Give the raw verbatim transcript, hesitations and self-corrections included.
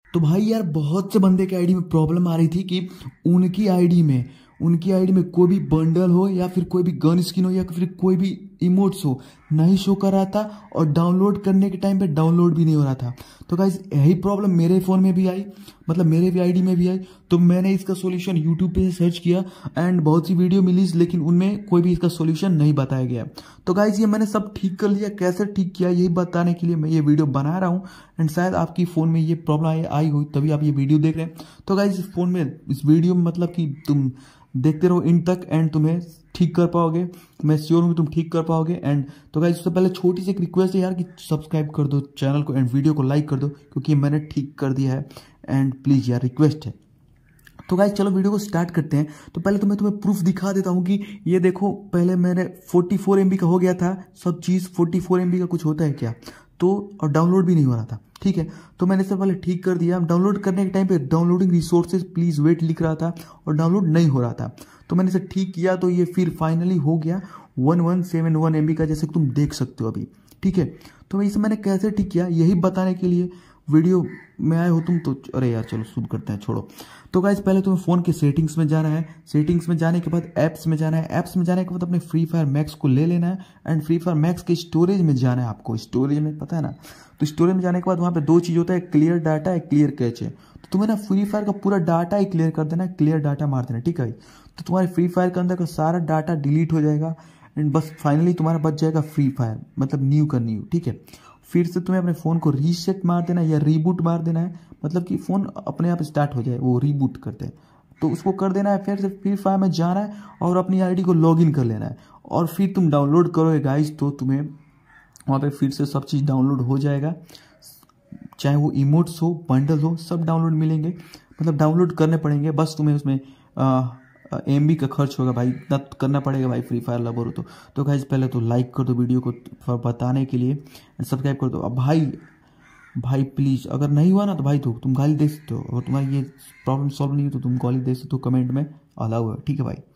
तो भाई यार बहुत से बंदे के आईडी में प्रॉब्लम आ रही थी कि उनकी आईडी में उनकी आईडी में कोई भी बंडल हो या फिर कोई भी गन स्किन हो या फिर कोई भी इमोट्स हो नहीं शो कर रहा था और डाउनलोड करने के टाइम पे डाउनलोड भी नहीं हो रहा था। तो गाइस यही प्रॉब्लम मेरे फ़ोन में भी आई, मतलब मेरे भी आईडी में भी आई। तो मैंने इसका सॉल्यूशन यूट्यूब पे सर्च किया एंड बहुत सी वीडियो मिली, लेकिन उनमें कोई भी इसका सॉल्यूशन नहीं बताया गया। तो गाइस ये मैंने सब ठीक कर लिया। कैसे ठीक किया यही बताने के लिए मैं ये वीडियो बना रहा हूँ एंड शायद आपकी फ़ोन में ये प्रॉब्लम आई हुई तभी आप ये वीडियो देख रहे हैं। तो गाइस इस फ़ोन में इस वीडियो में मतलब कि तुम देखते रहो इन तक एंड तुम्हें ठीक कर पाओगे। मैं श्योर हूँ तुम ठीक कर पाओगे। एंड तो गाइस उससे पहले छोटी सी एक रिक्वेस्ट है यार कि सब्सक्राइब कर दो चैनल को एंड वीडियो को लाइक कर दो, क्योंकि मैंने ठीक कर दिया है एंड प्लीज़ यार रिक्वेस्ट है। तो गाइस चलो वीडियो को स्टार्ट करते हैं। तो पहले तो मैं तुम्हें प्रूफ दिखा देता हूँ कि ये देखो, पहले मैंने फोर्टी फोर एम बी का हो गया था सब चीज़। फोर्टी फोर एम बी का कुछ होता है क्या, तो और डाउनलोड भी नहीं हो रहा था। ठीक है, तो मैंने इससे पहले ठीक कर दिया। डाउनलोड करने के टाइम पे डाउनलोडिंग रिसोर्सेज प्लीज़ वेट लिख रहा था और डाउनलोड नहीं हो रहा था। तो मैंने इसे ठीक किया तो ये फिर फाइनली हो गया one one seven one MB बी का, जैसे तुम देख सकते हो अभी। ठीक है, तो इसे मैंने कैसे ठीक किया यही बताने के लिए वीडियो में आए हो तुम। तो अरे यार चलो शुरू करते हैं, छोड़ो। तो गाइस पहले तुम्हें फ़ोन के सेटिंग्स में जाना है। सेटिंग्स में जाने के बाद ऐप्स में जाना है। ऐप्स में जाने के बाद अपने फ्री फायर मैक्स को ले लेना है एंड फ्री फायर मैक्स के स्टोरेज में जाना है आपको। स्टोरेज में पता है ना, तो स्टोरेज में जाने के बाद वहाँ पे दो चीज़ होता है, क्लियर डाटा है, क्लियर कैच है। तो तुम्हें ना फ्री फायर का पूरा डाटा ही क्लियर कर देना है, क्लियर डाटा मार देना। ठीक है, तो तुम्हारे फ्री फायर के अंदर का सारा डाटा डिलीट हो जाएगा एंड बस फाइनली तुम्हारा बच जाएगा फ्री फायर, मतलब न्यू का न्यू। ठीक है, फिर से तुम्हें अपने फ़ोन को रीसेट मार देना है या रीबूट मार देना है, मतलब कि फ़ोन अपने आप स्टार्ट हो जाए, वो रीबूट करते हैं तो उसको कर देना है। फिर से फ्री फायर में जाना है और अपनी आईडी को लॉगिन कर लेना है और फिर तुम डाउनलोड करोगे गाइस, तो तुम्हें वहाँ पे फिर से सब चीज़ डाउनलोड हो जाएगा, चाहे वो इमोट्स हो, बंडल हो, सब डाउनलोड मिलेंगे। मतलब डाउनलोड करने पड़ेंगे, बस तुम्हें उसमें एम बी का खर्च होगा भाई, इतना करना पड़ेगा भाई फ्री फायर लवर हो तो। तो गाइस पहले तो लाइक कर दो वीडियो को बताने के लिए एंड सब्सक्राइब कर दो। अब भाई भाई प्लीज़ अगर नहीं हुआ ना तो भाई तो तुम गाली दे सकते हो, और तुम्हारी ये प्रॉब्लम सॉल्व नहीं हो तो तुम गाली दे सकते हो, कमेंट में अलाउ है। ठीक है भाई।